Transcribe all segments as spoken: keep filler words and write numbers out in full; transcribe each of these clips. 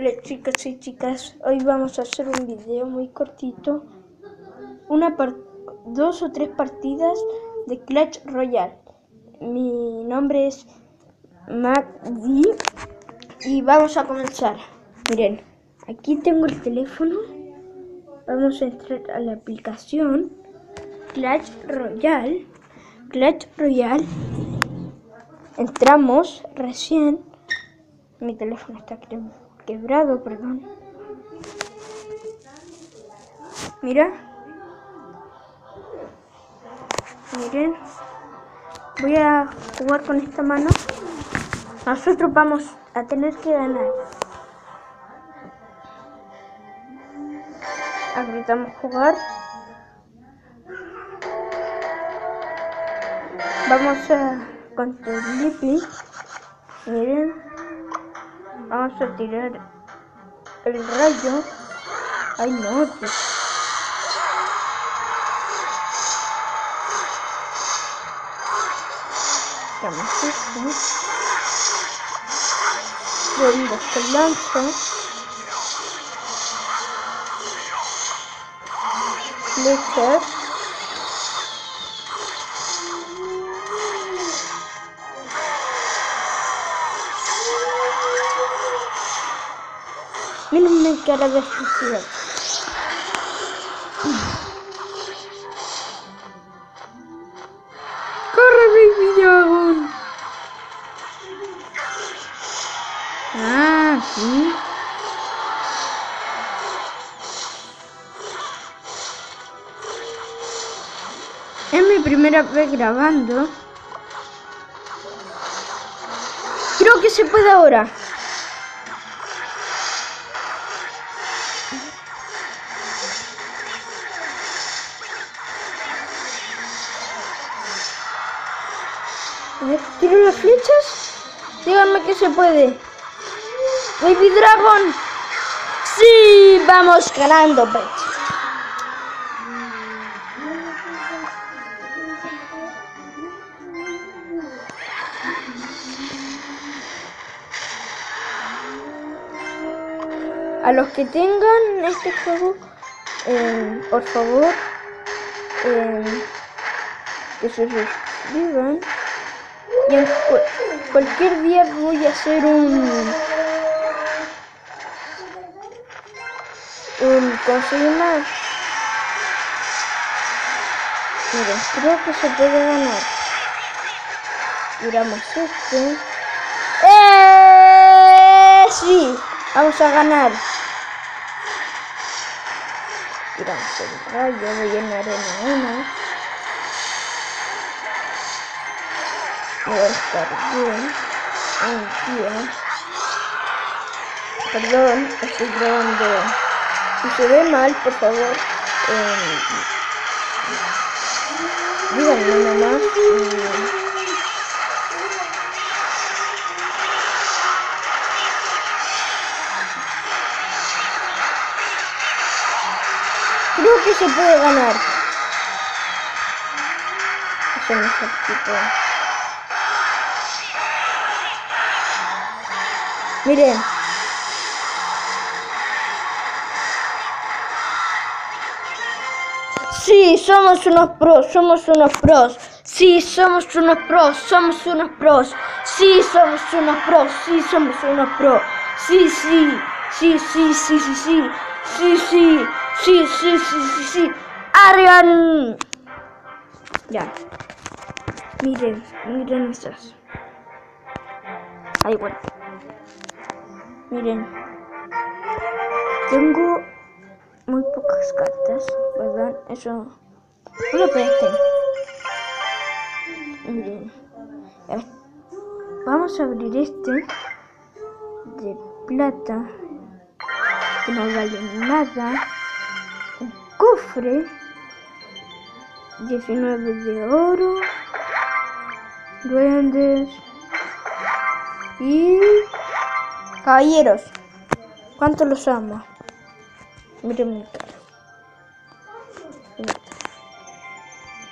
Hola chicos y chicas, hoy vamos a hacer un video muy cortito, una par dos o tres partidas de Clash Royale. Mi nombre es Magdi y vamos a comenzar. Miren, aquí tengo el teléfono, vamos a entrar a la aplicación Clash Royale, Clash Royale, entramos recién, mi teléfono está quebrado, perdón. Mira, miren, voy a jugar con esta mano. Nosotros vamos a tener que ganar. Apretamos jugar. Vamos a contra el Lippy. Miren, vamos a tirar el rayo. Ay no, tío. Tiramos esto. Donde se lanza. Flechas. Miren mi cara de felicidad. ¡Corre, Baby Dragon! Ah, sí. Es mi primera vez grabando. Creo que se puede ahora. A ver, tiro las flechas. Díganme que se puede. Baby Dragon. Sí, vamos ganando, bitch. A los que tengan este juego, eh, por favor, eh, que se suscriban. Y en cu cualquier día voy a hacer un, un ¿cómo se llama? Miren, creo que se puede ganar. Tiramos este. ¡Eh! Sí, vamos a ganar. Tiramos el rayo, voy en arena uno. Voy a estar bien. Un día. Perdón, estoy grabando. Si se ve mal, por favor, eh, díganme nomás. Eh, Creo que se puede ganar. Eso no es el tipo. Miren. Sí, somos unos pros, somos unos pros. Sí, somos unos pros, somos unos pros. Sí, somos unos pros, sí, somos unos pros. Sí, sí, sí, sí, sí, sí, sí. Sí, sí, sí, sí, sí, sí, sí. ¡Arian! Ya. Miren, miren estas. Ahí, bueno. Miren. Tengo muy pocas cartas, ¿verdad? Eso. No lo presten. Miren. Vamos a abrir este de plata, que no vale nada. Un cofre. diecinueve de oro. Duendes. Y caballeros. ¿Cuánto los amo? Miren mi cara.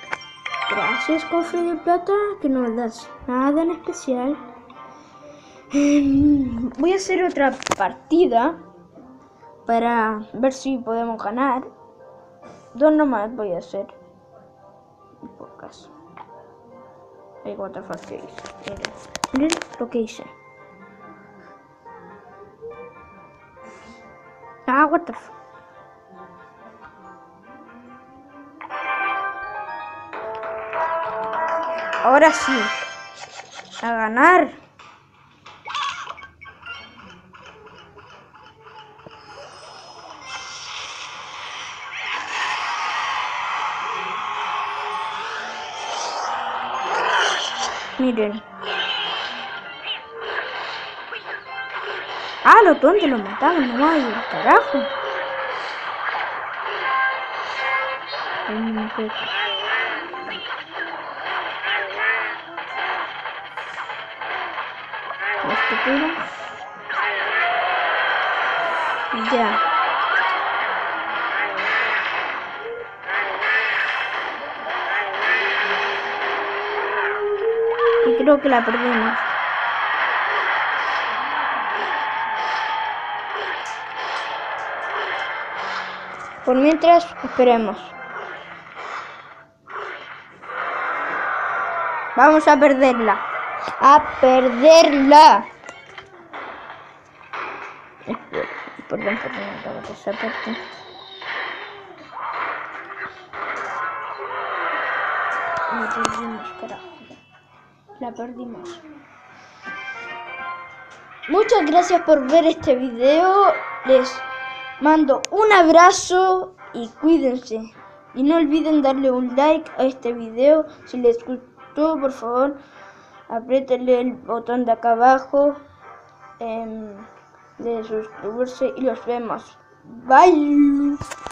Gracias, cofre de plata, que no me das nada en especial. Voy a hacer otra partida para ver si podemos ganar. Dos nomás voy a hacer. Pocas. Hey, what the fuck is? Miren, miren lo que hice. Ah, what the fuck. Ahora sí. A ganar. Miren. Ah, los tontos los mataron, no hay el carajo. Estúpido. Ya. Y creo que la perdimos. Por mientras, esperemos. Vamos a perderla. A perderla. Perdón, perdón, acabo de esa parte. La perdimos, carajo. La perdimos. Muchas gracias por ver este video. Les mando un abrazo y cuídense. Y no olviden darle un like a este video. Si les gustó, por favor, apriétenle el botón de acá abajo eh, de suscribirse y los vemos. Bye.